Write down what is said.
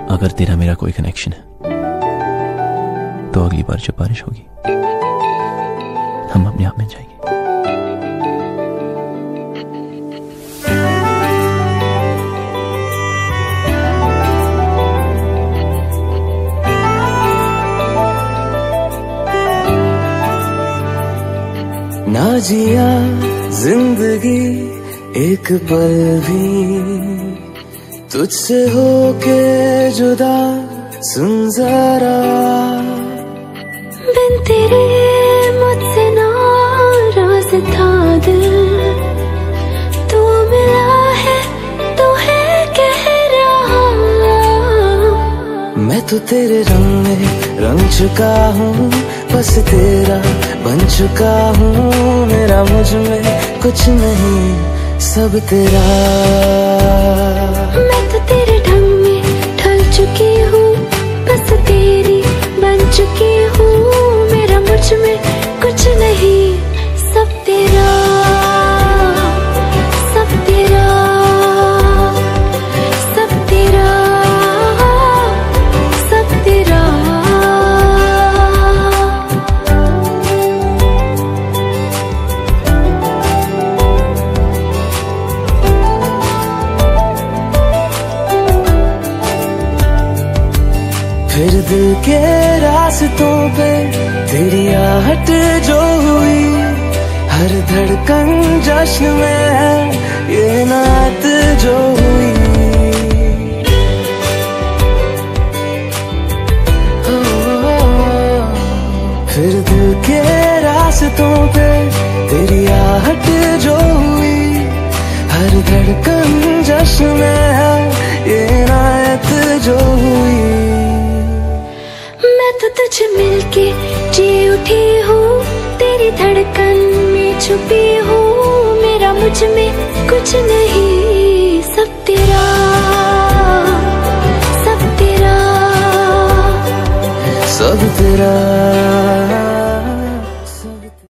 अगर तेरा मेरा कोई कनेक्शन है तो अगली बार जब बारिश होगी हम अपने आप में जाएंगे। ना जिया जिंदगी एक पल भी तुझसे होके जुदा, सुन जरा बिन तेरे मुझसे नाराज था दिल, तू मिला है तो है कह रहा। मैं तो तेरे रंग में रंग चुका हूँ, बस तेरा बन चुका हूँ। मेरा मुझ में कुछ नहीं, सब तेरा। मैं तो तेरे ढंग में ढल चुकी हूँ, बस तेरी बन चुकी हूँ। मेरा मुझ में कुछ नहीं, सब तेरा, सब तेरा, सब तेरा, सब तेरा। फिर दिल के रास्तों पे तेरी आहट जो हुई, हर धड़कन जश्न में है ये नात जो हुई। फिर दिल के रास्तों पे तेरी आहट जो हुई, हर धड़कन जश्न में है ये नात जो हुई। मैं तो तुझे मिलके जी उठी हूँ, तेरी धड़कन में छुपी हूँ। मेरा मुझ में कुछ नहीं, सब तेरा, सब तेरा, सब तेरा।